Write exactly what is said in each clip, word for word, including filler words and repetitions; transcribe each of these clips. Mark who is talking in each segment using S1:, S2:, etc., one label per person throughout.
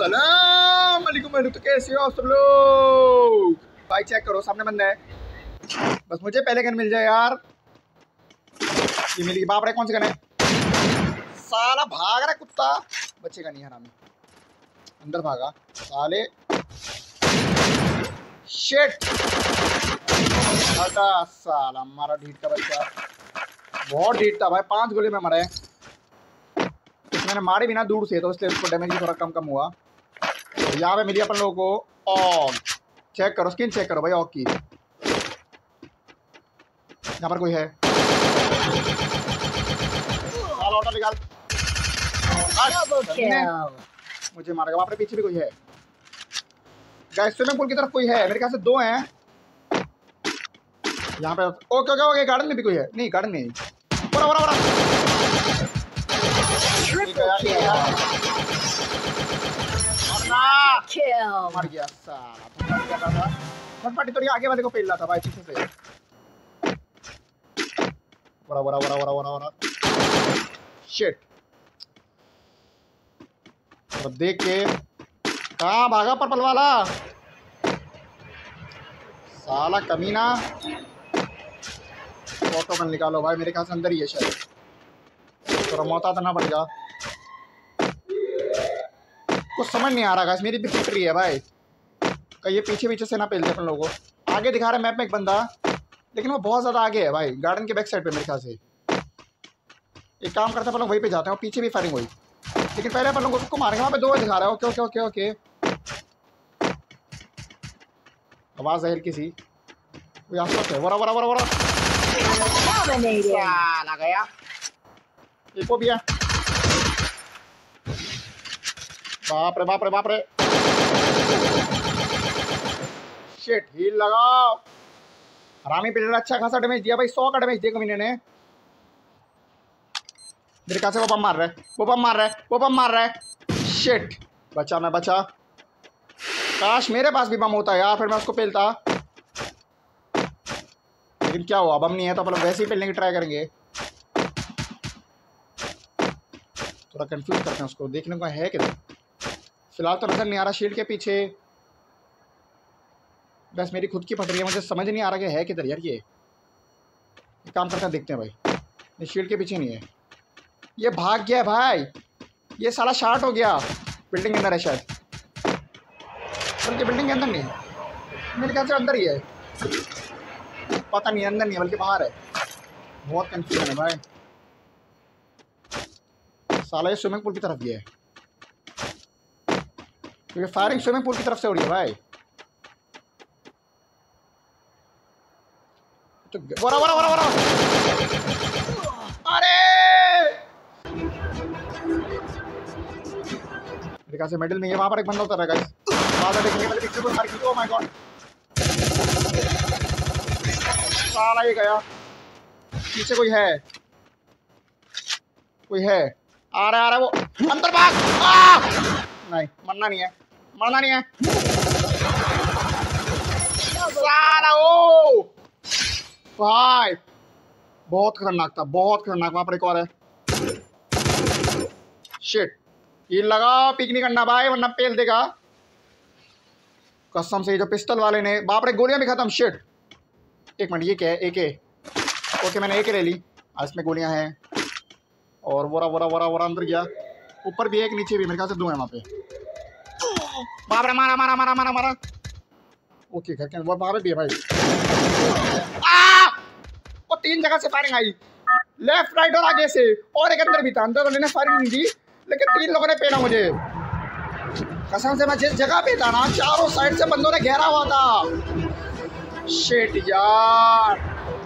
S1: अस्सलाम वालेकुम भाई, तो कैसे हो आप सब लोग? भाई चेक करो, सामने बंदा है। बस मुझे पहले गन मिल जाए यार। ये मिली। बाप रे, कौन सी गन है? साला भाग रहा कुत्ता। बच्चे का नहीं हरामी, अंदर भागा साले। शिट, हटा साला, मारा ढीठ का बच्चा। बहुत ढीठ था भाई, पांच गोली में मरा है। मैंने मारी भी ना दूर से, तो इसलिए उसको डैमेज भी थोड़ा कम कम हुआ। तो यहाँ पे मिली अपन लोगों को ऑग। चेक करो, स्किन चेक करो भाई ऑग की। यहाँ पर कोई है? ऑटो निकाल। मुझे मारेगा। वहाँ पर पीछे भी कोई है। गाइस स्विमिंग पूल की तरफ कोई है, मेरे ख्याल से दो हैं यहाँ पे। ओके ओके ओके, गार्डन में भी कोई है। नहीं, गार्डन में बड़ा बड़ा बड़ा मर गया साला। पार्टी तो आगे वाले को पेल रहा था भाई पीछे से। बड़ा बड़ा बड़ा बड़ा बड़ा बड़ा शिट। तो देख के कहाँ भागा पर्पल वाला साला कमीना। फोटो गन निकालो भाई, मेरे ख्याल से अंदर ही है शायद। थोड़ा मोहतात ना पड़ेगा। कुछ समझ नहीं आ रहा गाइस, मेरी भी फिट रही है भाई। कहीं ये पीछे पीछे से ना पेलते अपन लोगों को। आगे दिखा रहा है मैप में एक बंदा, लेकिन वो बहुत ज़्यादा आगे है भाई, गार्डन के बैक साइड पे मेरे ख्याल से। एक काम करते हैं अपन लोग वहीं पे जाते हैं। पीछे भी फायरिंग हुई, लेकिन पहले अपन लोग उसको मारेंगे। वहाँ पे दो दिखा रहा है। Okay okay okay okay. आवाज़ है हल्की सी, कोई आसपास है। वरा वरा वरा वरा आ गया। एक वो भी है। बाप रे बाप रे बाप रे। शिट, हील लगाओ। हरामी प्लेयर अच्छा खासा डैमेज दिया भाई, सौ का डैमेज दिया कमीने ने। मेरे ख्याल से वो बम मार रहा है, वो बम मार रहा है, वो बम मार रहा है। शिट, बचा मैं बचा। काश मेरे पास भी बम होता यार, फिर मैं उसको पेलता। लेकिन क्या हुआ, बम नहीं है तो अपन वैसे ही पेलने की ट्राई करेंगे। थोड़ा कंफ्यूज करते हैं उसको, देखने को है किधर। फिलहाल तो नजर नहीं आ रहा। शील्ड के पीछे बस मेरी खुद की फट रही है, मुझे समझ नहीं आ रहा कि है किधर यार। ये एक काम करके देखते हैं भाई। ये शील्ड के पीछे नहीं है, ये भाग गया है भाई। ये साला शार्ट हो गया। बिल्डिंग के अंदर है शायद, बल्कि बिल्डिंग के अंदर नहीं, मेरे ख्याल से अंदर ही है। पता नहीं, अंदर नहीं है बल्कि बाहर है। बहुत कंफ्यूजन है भाई। साला ये स्विमिंग पूल की तरफ गया है, क्योंकि फायरिंग स्विमिंग पूल की तरफ से हो रही है भाई। तो बड़ा बड़ा बड़ा बड़ा अरे मेरे ख्याल से मेडल में है। वहां पर एक बंदा उतर रहा है गाइस। बाहर देखने वाले पिक्चर को मार के। ओह माय गॉड, साला ये गया। पीछे कोई है, कोई है। आ रहा है आ रहा है वो, अंदर भाग। आ! नहीं, मरना नहीं है, मरना नहीं है साला। ओ भाई बहुत खतरनाक था, बहुत खतरनाक। वहां पर एक और है। शिट, ये लगा पिक नहीं करना भाई, वरना पेल देगा कसम से। जो पिस्टल वाले ने, बाप रे, गोलियां भी खत्म। शिट, एक मिनट, ये क्या है? एके। ओके, मैंने एके ले ली। इसमें गोलियां हैं। और वोरा वोरा वोरा वोरा अंदर गया। ऊपर भी एक, नीचे भी, मेरे ख्याल से दो है वहाँ पे। बाप रे, मारा मारा मारा मारा मारा। ओके, घर के वो वहाँ पे भी है भाई। आ! वो तीन जगह से फायरिंग आई, लेफ्ट राइट और आगे से, और एक अंदर भी था। अंदर वाले ने फायरिंग नहीं दी, लेकिन तीन लोगों ने पेला मुझे। कसम से मैं जिस जगह पे था ना, चारों साइड से बंदों ने घेरा हुआ था। शिट यार,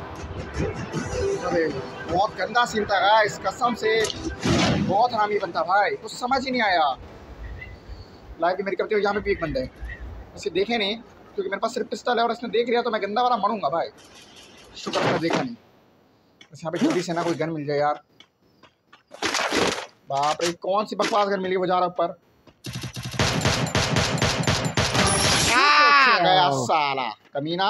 S1: अरे बहुत गंदा सीन था गाइस, कसम से बहुत हरामी बनता भाई, कुछ समझ ही नहीं आया। लाइफ भी मेरी करते हुए यहाँ पे भी एक बंदा है, इसे देखे नहीं क्योंकि मेरे पास सिर्फ पिस्टल है, और इसने देख लिया तो मैं गंदा वाला मरूंगा भाई। शुक्र है देखा नहीं। बस यहाँ पे जल्दी से ना कोई गन मिल जाए यार। बाप रे, कौन सी बकवास गन मिली। वो जा रहा ऊपर, गया साला कमीना।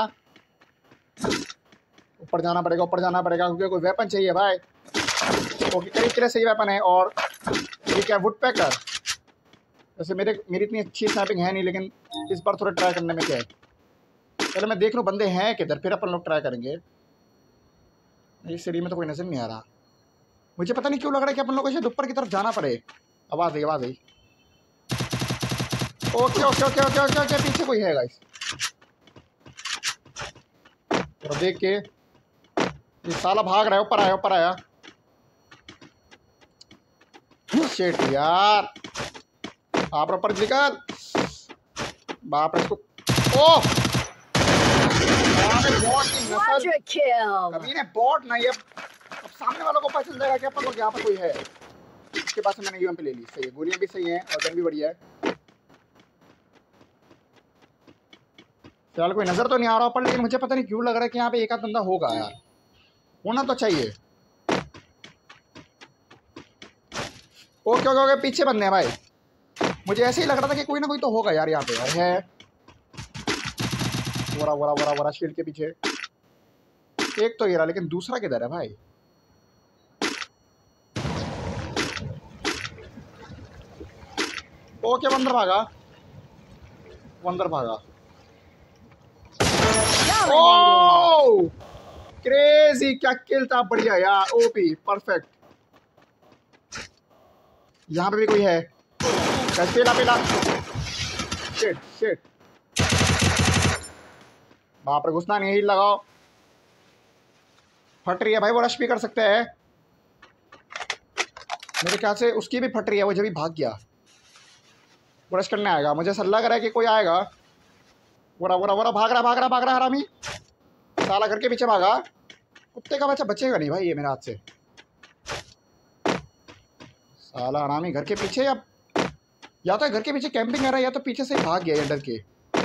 S1: ऊपर जाना पड़ेगा, ऊपर जाना पड़ेगा, क्योंकि कोई वेपन चाहिए भाई। ओके, करीब के लिए सही वेपन है। और ये क्या, वुड पैकर। वैसे मेरे मेरी इतनी अच्छी स्नैपिंग है नहीं, लेकिन इस बार थोड़ा ट्राई करने में क्या है। पहले मैं देख लूँ बंदे हैं किधर, फिर अपन लोग ट्राई करेंगे। इस सीढ़ी में तो कोई नजर नहीं आ रहा। मुझे पता नहीं क्यों लग रहा है कि अपन लोग को शायद ऊपर की तरफ जाना पड़े। आवाज़ आई आवाज़ आई। Okay okay okay okay okay okay पीछे कोई है गाइस। तो देख के ये साला भाग रहा है। ऊपर आया ऊपर आया। शिट यार, आप ऊपर निकल। बाप रे इसको। ओह कभी ने बॉट नहीं है। अब सामने वालों को पता चल जाएगा कि अपन लोग यहाँ पर कोई है। इसके पास मैंने यूएमपी ले ली। सही है, गोलियां भी सही हैं और गन भी बढ़िया है। फिलहाल कोई नजर तो नहीं आ रहा पर, लेकिन मुझे पता नहीं क्यों लग रहा है कि यहाँ पे एक आध बंदा होगा यार। होना तो चाहिए। ओके ओके ओके पीछे बंदे हैं भाई। मुझे ऐसे ही लग रहा था कि कोई ना कोई तो होगा यार यहाँ पे। यार है वरा वरा वरा वरा शील्ड के पीछे एक तो ये रहा, लेकिन दूसरा किधर है भाई? ओके बंदर भागा, बंदर भागा। ओह क्रेजी, क्या किल था। बढ़िया यार, ओपी परफेक्ट। यहाँ पे भी कोई है। पेला पेला। Shit shit. बाप रे घुसना नहीं, लगाओ। फट रही है भाई, वो रश भी कर सकते हैं। मेरे ख्याल से उसकी भी फट रही है, वो जब भी भाग गया। वो रश करने आएगा, मुझे ऐसा लग रहा है कि कोई आएगा। वरा वरा वरा भाग रहा भाग रहा भाग रहा हरामी। साला घर के पीछे भागा। कुत्ते का बच्चा बचेगा नहीं भाई ये मेरे हाथ से। साला हरामी घर के पीछे, या या तो घर के पीछे कैंपिंग कर रहा है या तो पीछे से भाग गया डर के।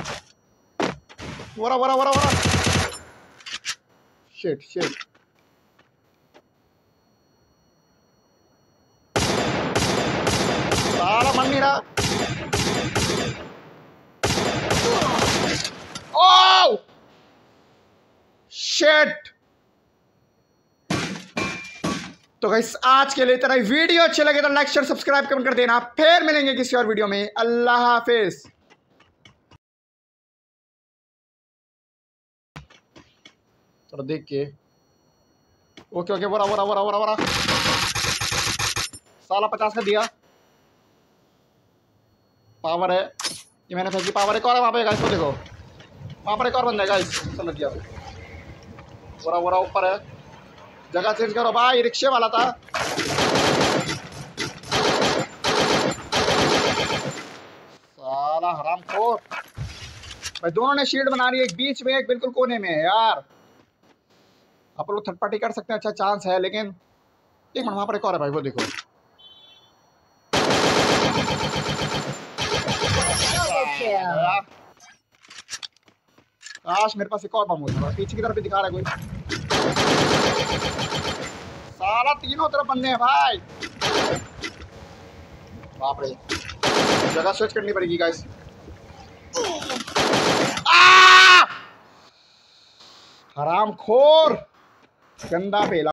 S1: वरा वरा वरा वरा। Shit shit. साला मन नहीं रहा। Oh shit. तो गाइस आज के लिए इतना ही। वीडियो अच्छे लगे तो लाइक शेयर सब्सक्राइब कमेंट कर देना। फिर मिलेंगे किसी और वीडियो में। अल्लाह हाफिज। थोड़ा देख के। ओके ओके वरा वरा वरा वरा वरा। साला पचास का दिया। पावर है ये मैंने फेंकी। पावर एक और है वहां पे गाइस, को देखो वहां पर एक और बंदा है गाइस। समझ गया। वरा वरा ऊपर है। जगह चेंज करो भाई, रिक्शे वाला था। साला हरामखोर भाई। दोनों ने शील्ड बना ली, एक बीच में एक बिल्कुल कोने में है यार। आप लोग थर्ड पार्टी कर सकते हैं, अच्छा चांस है। लेकिन एक मिनट, वहां पर एक और है भाई, वो देखो। काश मेरे पास एक और बम होता। पीछे की तरफ भी दिखा रहा है कोई। साला तीनों तरफ बंदे हैं भाई। बाप रे, जगह स्विच करनी पड़ेगी गाइस। हरामखोर गंदा पेला।